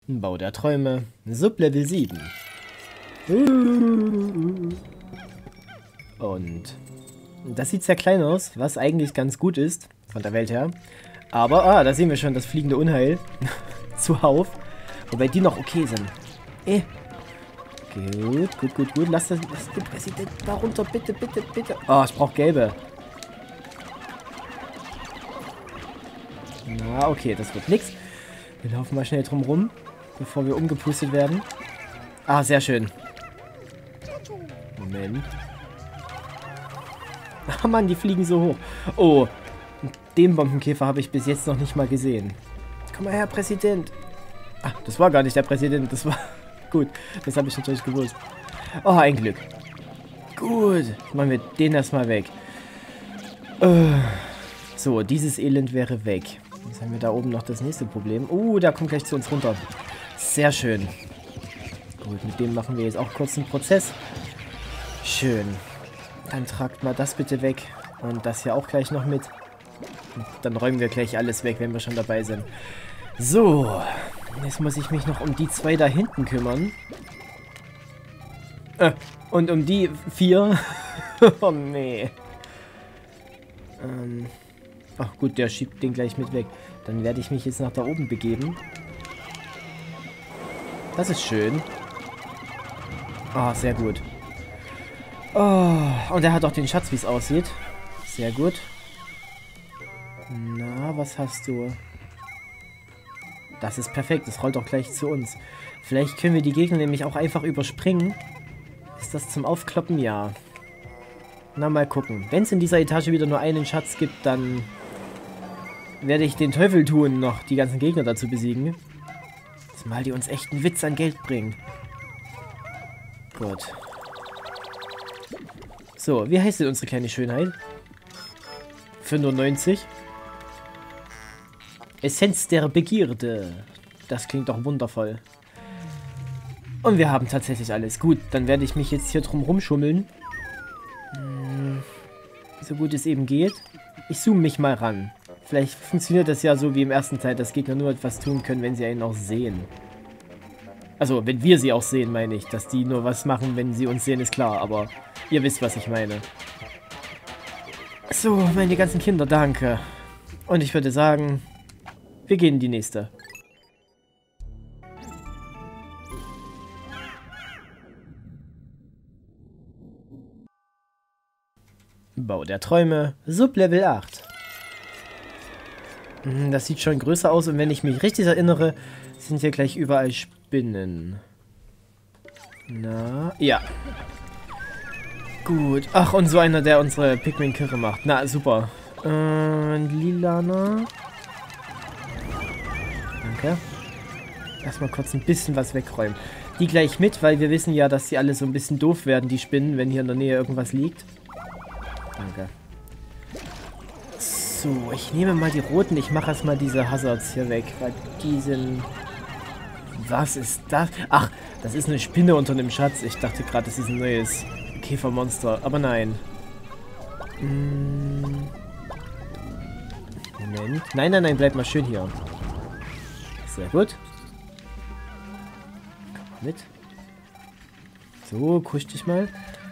Bau der Träume, Sublevel 7. Und das sieht sehr klein aus, was eigentlich ganz gut ist, von der Welt her. Aber, da sehen wir schon das fliegende Unheil. Zuhauf. Wobei die noch okay sind. Gut. Lass den Präsidenten da runter, bitte. Oh, ich brauche gelbe. Na, okay, das wird nix. Wir laufen mal schnell drum rum, bevor wir umgepustet werden. Ah, sehr schön. Moment. Ach Mann, die fliegen so hoch. Oh, den Bombenkäfer habe ich bis jetzt noch nicht mal gesehen. Komm mal her, Präsident. Ach, das war gar nicht der Präsident. Das war... Gut, das habe ich natürlich gewusst. Oh, ein Glück. Gut, machen wir den erstmal weg. So, dieses Elend wäre weg. Jetzt haben wir da oben noch das nächste Problem. Der kommt gleich zu uns runter. Sehr schön. Gut, mit dem machen wir jetzt auch kurz einen Prozess. Schön. Dann tragt mal das bitte weg. Und das hier auch gleich noch mit. Und dann räumen wir gleich alles weg, wenn wir schon dabei sind. So. Jetzt muss ich mich noch um die 2 da hinten kümmern. Und um die 4. Oh, nee. Ach gut, der schiebt den gleich mit weg. Dann werde ich mich jetzt nach da oben begeben. Das ist schön. Ah, sehr gut. Oh, und er hat auch den Schatz, wie es aussieht. Sehr gut. Na, was hast du? Das ist perfekt, das rollt doch gleich zu uns. Vielleicht können wir die Gegner nämlich auch einfach überspringen. Ist das zum Aufkloppen? Ja. Na, mal gucken. Wenn es in dieser Etage wieder nur einen Schatz gibt, dann werde ich den Teufel tun, noch die ganzen Gegner dazu besiegen. Zumal die uns echt einen Witz an Geld bringen. Gut. So, wie heißt denn unsere kleine Schönheit? 95. Essenz der Begierde. Das klingt doch wundervoll. Und wir haben tatsächlich alles. Gut, dann werde ich mich jetzt hier drum rumschummeln. So gut es eben geht. Ich zoome mich mal ran. Vielleicht funktioniert das ja so wie im ersten Teil, dass Gegner nur etwas tun können, wenn sie einen auch sehen. Also, wenn wir sie auch sehen, meine ich. Dass die nur was machen, wenn sie uns sehen, ist klar. Aber ihr wisst, was ich meine. So, meine ganzen Kinder, danke. Und ich würde sagen... Wir gehen in die nächste. Bau der Träume, Sublevel 8. Das sieht schon größer aus und wenn ich mich richtig erinnere, sind hier gleich überall Spinnen. Na, ja. Gut. Ach, und so einer, der unsere Pikmin-Kirre macht. Na, super. Lilana. Danke. Erstmal kurz ein bisschen was wegräumen. Die gleich mit, weil wir wissen ja, dass die alle so ein bisschen doof werden, die Spinnen, wenn hier in der Nähe irgendwas liegt. Danke. So, ich nehme mal die roten. Ich mache erstmal diese Hazards hier weg, weil die sind... Was ist das? Ach, das ist eine Spinne unter einem Schatz. Ich dachte gerade, das ist ein neues Käfermonster, aber nein. Moment. Nein, bleib mal schön hier. Sehr gut. Komm mal mit. So, kusch dich mal.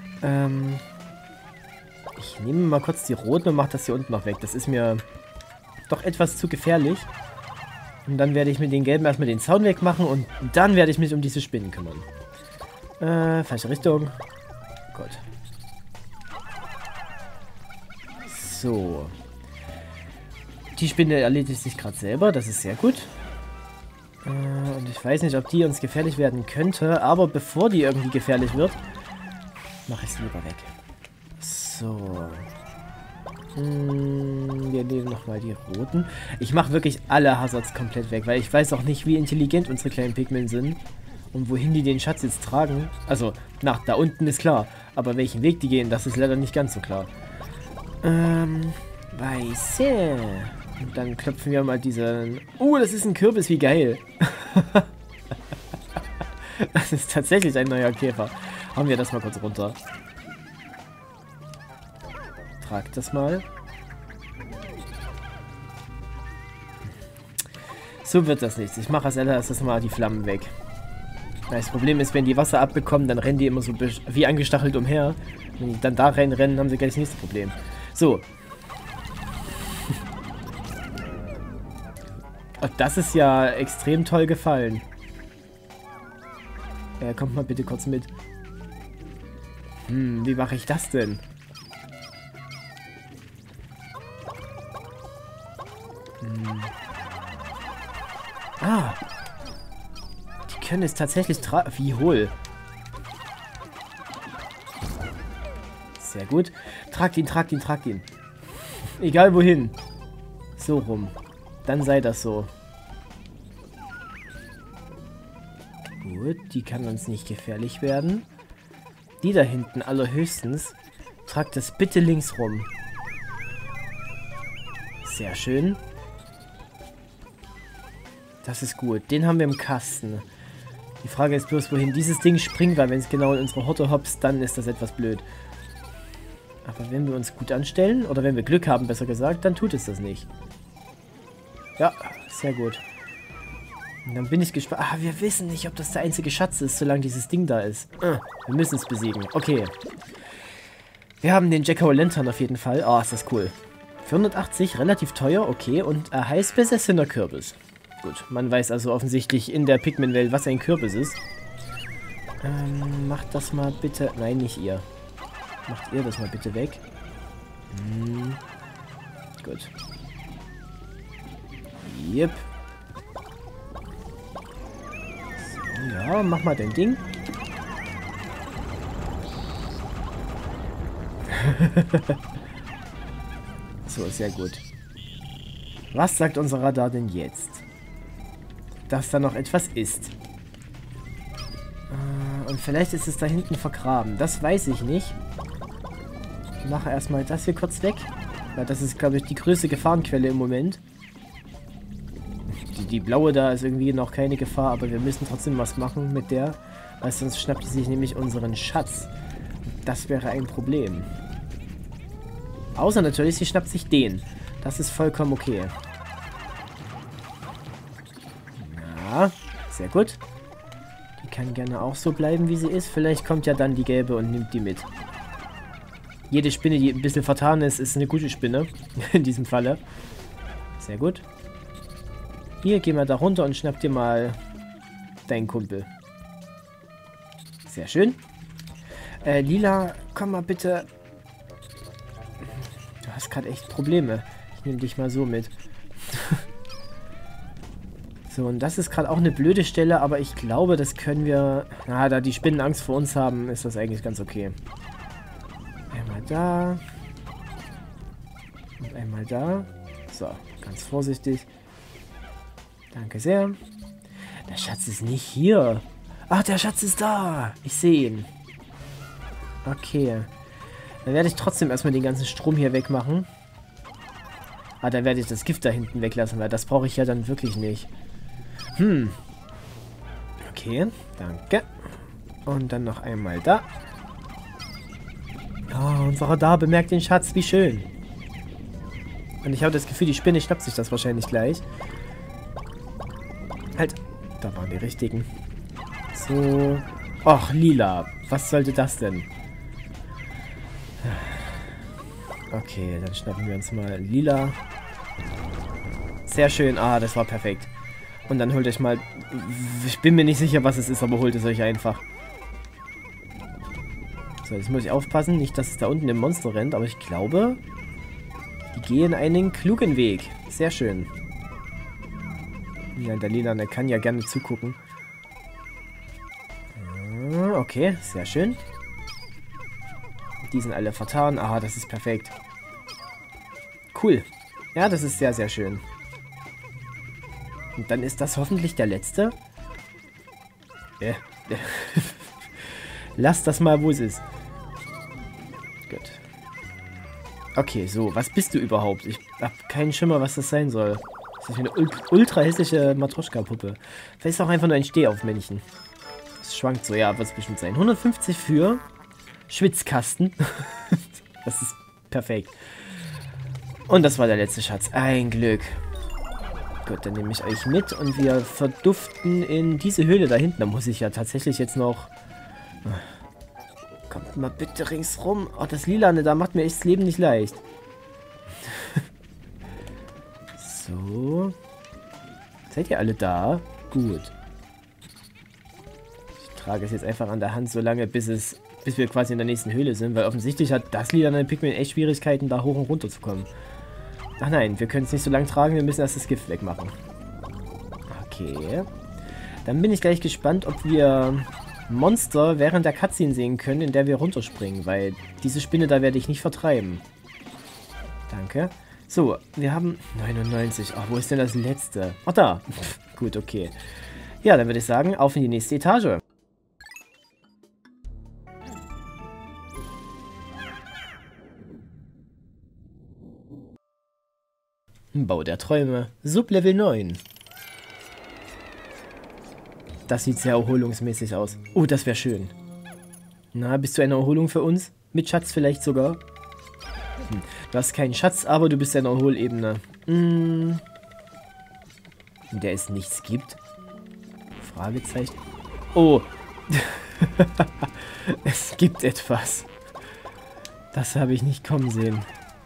Ich nehme mal kurz die roten und mache das hier unten noch weg. Das ist mir doch etwas zu gefährlich. Und dann werde ich mit den gelben erstmal den Zaun wegmachen und dann werde ich mich um diese Spinnen kümmern. Falsche Richtung. Gut. So. Die Spinne erledigt sich gerade selber, das ist sehr gut. Und ich weiß nicht, ob die uns gefährlich werden könnte, aber bevor die irgendwie gefährlich wird, mache ich es lieber weg. So. Wir nehmen nochmal die roten. Ich mache wirklich alle Hazards komplett weg, weil ich weiß auch nicht, wie intelligent unsere kleinen Pikmin sind und wohin die den Schatz jetzt tragen. Also, nach da unten ist klar, aber welchen Weg die gehen, das ist leider nicht ganz so klar. Weiße. Und dann klopfen wir mal diesen... das ist ein Kürbis, wie geil. Das ist tatsächlich ein neuer Käfer. Hauen wir das mal kurz runter. Trag das mal. So wird das nichts. Ich mache als erstes mal die Flammen weg. Das Problem ist, wenn die Wasser abbekommen, dann rennen die immer so wie angestachelt umher. Wenn die dann da reinrennen, haben sie gleich das nächste Problem. So. Oh, das ist ja extrem toll gefallen. Kommt mal bitte kurz mit. Wie mache ich das denn? Ah. Die können es tatsächlich wie hohl. Sehr gut. Tragt ihn, tragt ihn, tragt ihn. Egal wohin. So rum. Dann sei das so. Gut, die kann uns nicht gefährlich werden. Die da hinten allerhöchstens. Tragt das bitte links rum. Sehr schön. Das ist gut. Den haben wir im Kasten. Die Frage ist bloß, wohin dieses Ding springt, weil wenn es genau in unsere Horte hopst, dann ist das etwas blöd. Aber wenn wir uns gut anstellen, oder wenn wir Glück haben, besser gesagt, dann tut es das nicht. Ja, sehr gut. Und dann bin ich gespannt. Ah, wir wissen nicht, ob das der einzige Schatz ist, solange dieses Ding da ist. Wir müssen es besiegen. Okay. Wir haben den Jack-O-Lantern auf jeden Fall. Oh, ist das cool. 480, relativ teuer, okay. Und er heißt Besessener Kürbis. Gut, man weiß also offensichtlich in der Pikmin-Welt, was ein Kürbis ist. Macht das mal bitte... Nein, nicht ihr. Macht ihr das mal bitte weg. Gut. Yep. So, ja, mach mal dein Ding. So, sehr gut. Was sagt unser Radar denn jetzt? Dass da noch etwas ist. Und vielleicht ist es da hinten vergraben. Das weiß ich nicht. Ich mache erstmal das hier kurz weg. Weil das ist, glaube ich, die größte Gefahrenquelle im Moment. Die blaue da ist irgendwie noch keine Gefahr, aber wir müssen trotzdem was machen mit der. Weil sonst schnappt sie sich nämlich unseren Schatz. Das wäre ein Problem. Außer natürlich, sie schnappt sich den. Das ist vollkommen okay. Ja, sehr gut. Die kann gerne auch so bleiben, wie sie ist. Vielleicht kommt ja dann die gelbe und nimmt die mit. Jede Spinne, die ein bisschen vertan ist, ist eine gute Spinne. In diesem Falle. Sehr gut. Hier, geh mal da runter und schnapp dir mal deinen Kumpel. Sehr schön. Lila, komm mal bitte. Du hast gerade echt Probleme. Ich nehme dich mal so mit. So, und das ist gerade auch eine blöde Stelle, aber ich glaube, das können wir... Na, da die Spinnen Angst vor uns haben, ist das eigentlich ganz okay. Einmal da. Und einmal da. So, ganz vorsichtig. Danke sehr. Der Schatz ist nicht hier. Ach, der Schatz ist da. Ich sehe ihn. Okay. Dann werde ich trotzdem erstmal den ganzen Strom hier wegmachen. Ah, dann werde ich das Gift da hinten weglassen, weil das brauche ich ja dann wirklich nicht. Okay, danke. Und dann noch einmal da. Oh, unser Radar bemerkt den Schatz, wie schön. Und ich habe das Gefühl, die Spinne schnappt sich das wahrscheinlich gleich. Halt, da waren die richtigen. So. Och, lila. Was sollte das denn? Okay, dann schnappen wir uns mal lila. Sehr schön. Ah, das war perfekt. Und dann holt euch mal... Ich bin mir nicht sicher, was es ist, aber holt es euch einfach. So, jetzt muss ich aufpassen. Nicht, dass es da unten im Monster rennt, aber ich glaube... Die gehen einen klugen Weg. Sehr schön. Ja, der Lila, der kann ja gerne zugucken. Okay, sehr schön. Die sind alle vertan. Ah, das ist perfekt. Cool. Ja, das ist sehr, sehr schön. Und dann ist das hoffentlich der letzte. Lass das mal, wo es ist. Gut. Okay, so. Was bist du überhaupt? Ich habe keinen Schimmer, was das sein soll. Das ist eine ultra hässliche Matroschka-Puppe. Vielleicht ist auch einfach nur ein Stehaufmännchen. Das schwankt so. Ja, wird es bestimmt sein. 150 für Schwitzkasten. Das ist perfekt. Und das war der letzte Schatz. Ein Glück. Gut, dann nehme ich euch mit und wir verduften in diese Höhle da hinten. Da muss ich ja tatsächlich jetzt noch... Kommt mal bitte ringsrum. Oh, das Lilane, da macht mir echt das Leben nicht leicht. So. Seid ihr alle da? Gut. Ich trage es jetzt einfach an der Hand so lange, bis wir quasi in der nächsten Höhle sind, weil offensichtlich hat das Lilane Pikmin echt Schwierigkeiten, da hoch und runter zu kommen. Ach nein, wir können es nicht so lange tragen, wir müssen erst das Gift wegmachen. Okay. Dann bin ich gleich gespannt, ob wir Monster während der Cutscene sehen können, in der wir runterspringen, weil diese Spinne da werde ich nicht vertreiben. Danke. So, wir haben 99. Ach, wo ist denn das letzte? Ach, da. Gut, okay. Ja, dann würde ich sagen, auf in die nächste Etage. Bau der Träume. Sublevel 9. Das sieht sehr erholungsmäßig aus. Oh, das wäre schön. Na, bist du eine Erholung für uns? Mit Schatz vielleicht sogar? Du hast keinen Schatz, aber du bist eine Erholebene. In der es nichts gibt? Fragezeichen. Oh. Es gibt etwas. Das habe ich nicht kommen sehen.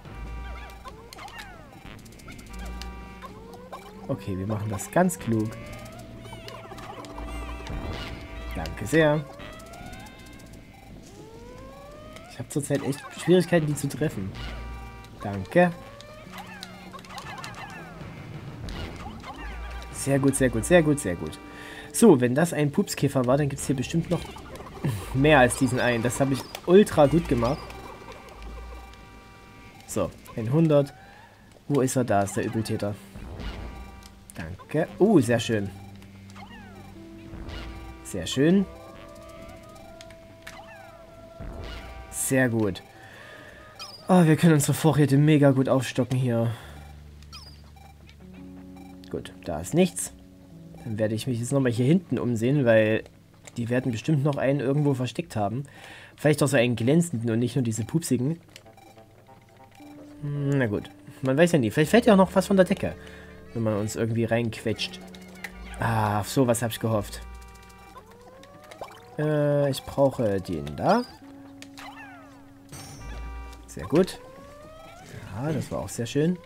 Okay, wir machen das ganz klug. Danke sehr. Ich habe zurzeit echt Schwierigkeiten, die zu treffen. Danke. Sehr gut, sehr gut, sehr gut, sehr gut. So, wenn das ein Pupskäfer war, dann gibt es hier bestimmt noch mehr als diesen einen. Das habe ich ultra gut gemacht. So, 100. Wo ist er? Da ist der Übeltäter. Danke. Sehr schön. Sehr schön. Sehr gut. Oh, wir können unsere Vorräte mega gut aufstocken hier. Gut, da ist nichts. Dann werde ich mich jetzt nochmal hier hinten umsehen, weil die werden bestimmt noch einen irgendwo versteckt haben. Vielleicht auch so einen glänzenden und nicht nur diese pupsigen. Na gut, man weiß ja nie. Vielleicht fällt ja auch noch was von der Decke, wenn man uns irgendwie reinquetscht. Ah, auf sowas habe ich gehofft. Ich brauche den da. Sehr gut. Ja, das war auch sehr schön.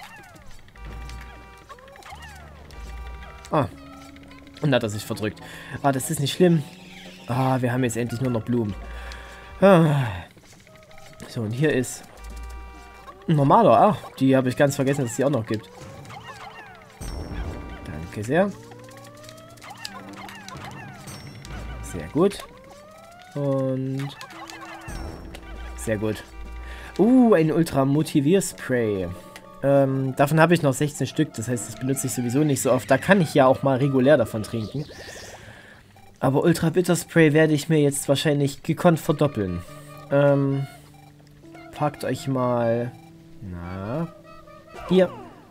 Ah. Und hat er sich verdrückt. Ah, das ist nicht schlimm. Ah, wir haben jetzt endlich nur noch Blumen. Ah. So, und hier ist ein normaler. Ah, die habe ich ganz vergessen, dass es die auch noch gibt. Danke sehr. Sehr gut. Und sehr gut. Ein Ultra-Motivierspray. Davon habe ich noch 16 Stück. Das heißt, das benutze ich sowieso nicht so oft. Da kann ich ja auch mal regulär davon trinken. Aber Ultra-Bitter-Spray werde ich mir jetzt wahrscheinlich gekonnt verdoppeln. Packt euch mal... Na... Hier.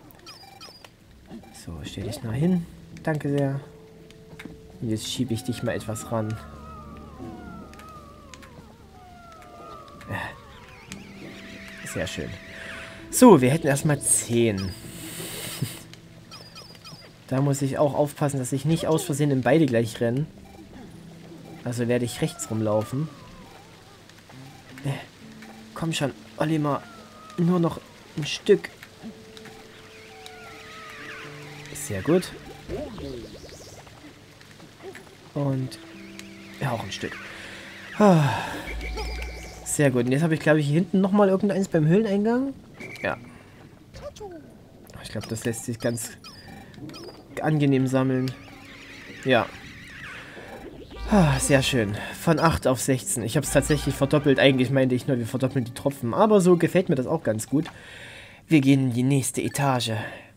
So, stell dich mal hin. Danke sehr. Und jetzt schiebe ich dich mal etwas ran. Sehr schön. So, wir hätten erstmal 10. Da muss ich auch aufpassen, dass ich nicht aus Versehen in beide gleich rennen. Also werde ich rechts rumlaufen. Komm schon, Olimar. Nur noch ein Stück. Sehr gut. Und ja, auch ein Stück. Sehr gut. Und jetzt habe ich, glaube ich, hier hinten nochmal irgendeins beim Höhleneingang. Ja. Ich glaube, das lässt sich ganz angenehm sammeln. Ja. Sehr schön. Von 8 auf 16. Ich habe es tatsächlich verdoppelt. Eigentlich meinte ich nur, wir verdoppeln die Tropfen. Aber so gefällt mir das auch ganz gut. Wir gehen in die nächste Etage.